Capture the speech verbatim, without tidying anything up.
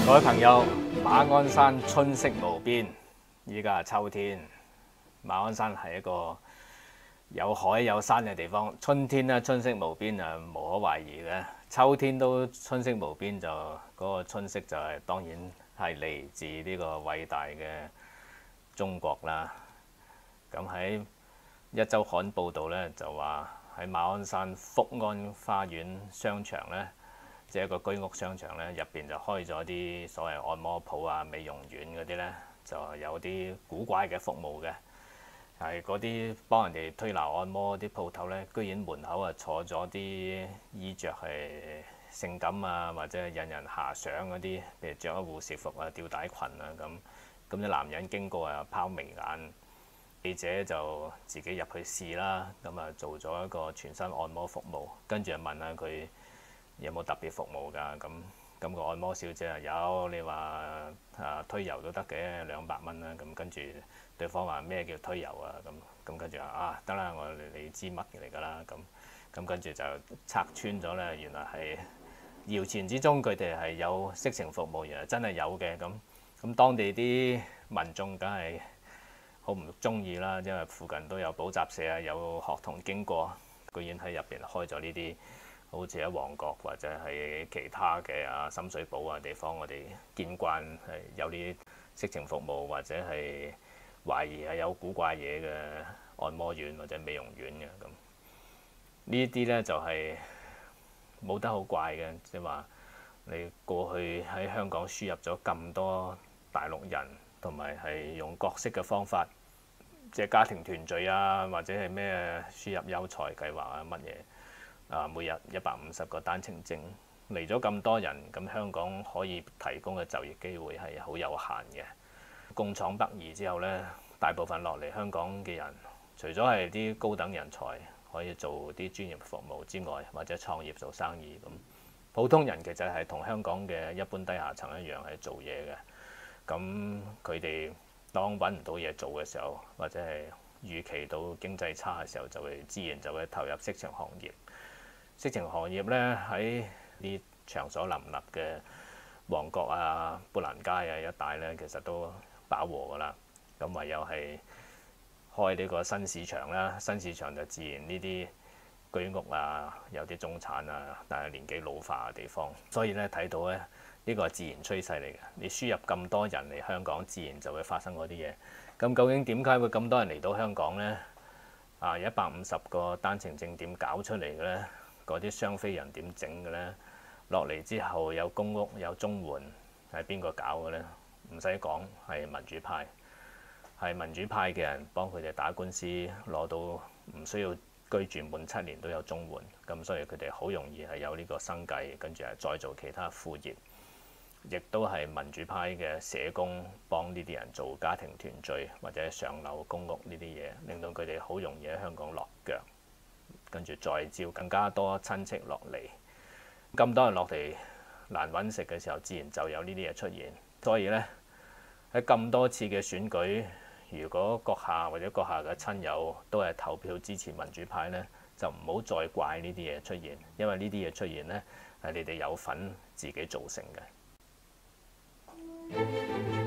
各位朋友，馬鞍山春色無邊，依家係秋天。馬鞍山係一個有海有山嘅地方。春天咧春色無邊啊，無可懷疑嘅。秋天都春色無邊，就嗰、嗰個春色就係、是、當然係嚟自呢個偉大嘅中國啦。咁喺一週刊報導咧，就話喺馬鞍山福安花園商場咧，即係一個居屋商場咧，入邊就開咗啲所謂按摩鋪啊、美容院嗰啲咧，就有啲古怪嘅服務嘅。係嗰啲幫人哋推拿按摩啲鋪頭咧，居然門口啊坐咗啲衣着係性感啊，或者引人遐想嗰啲，譬如着咗護士服啊、吊帶裙啊咁。咁啲男人經過啊拋眉眼，記者就自己入去試啦。咁啊做咗一個全身按摩服務，跟住就問下佢有冇特別服務㗎？咁咁個按摩小姐啊有，你話啊推油都得嘅，兩百蚊啦。咁跟住對方話咩叫推油啊？咁咁跟住話啊得啦，我你知乜嚟㗎啦？咁咁跟住就拆穿咗咧，原來係謠傳之中佢哋係有色情服務，原來真係有嘅。咁咁當地啲民眾梗係好唔中意啦，因為附近都有補習社啊，有學童經過，居然喺入邊開咗呢啲。好似喺旺角或者喺其他嘅啊深水埗啊地方，我哋見慣係有啲色情服務，或者係懷疑係有古怪嘢嘅按摩院或者美容院嘅。咁呢啲咧就係冇得好怪嘅，即係話你過去喺香港輸入咗咁多大陸人，同埋係用各式嘅方法，即係家庭團聚啊，或者係咩輸入優才計劃啊乜嘢。啊！每日一百五十個單程證嚟咗咁多人，咁香港可以提供嘅就業機會係好有限嘅。共闖北移之後呢，大部分落嚟香港嘅人，除咗係啲高等人才可以做啲專業服務之外，或者創業做生意咁，普通人其實係同香港嘅一般低下層一樣係做嘢嘅。咁佢哋當揾唔到嘢做嘅時候，或者係預期到經濟差嘅時候，就會自然就會投入色情行業。色情行業咧喺啲場所林立嘅旺角啊、砵蘭街啊一帶咧，其實都飽和㗎啦。咁唯有係開呢個新市場啦，新市場就自然呢啲居屋啊，有啲中產啊，但係年紀老化嘅地方，所以咧睇到咧呢個係自然趨勢嚟嘅。你輸入咁多人嚟香港，自然就會發生嗰啲嘢。咁究竟點解會咁多人嚟到香港咧？啊，一百五十個單程證點搞出嚟嘅咧？嗰啲雙非人點整嘅呢？落嚟之後有公屋有綜援，係邊個搞嘅呢？唔使講，係民主派，係民主派嘅人幫佢哋打官司，攞到唔需要居住滿七年都有綜援，咁所以佢哋好容易係有呢個生計，跟住係再做其他副業，亦都係民主派嘅社工幫呢啲人做家庭團聚或者上樓公屋呢啲嘢，令到佢哋好容易喺香港落腳。跟住再召更加多親戚落嚟，咁多人落嚟難揾食嘅時候，自然就有呢啲嘢出現。所以呢，喺咁多次嘅選舉，如果閣下或者閣下嘅親友都係投票支持民主派呢，就唔好再怪呢啲嘢出現，因為呢啲嘢出現呢，係你哋有份自己造成嘅。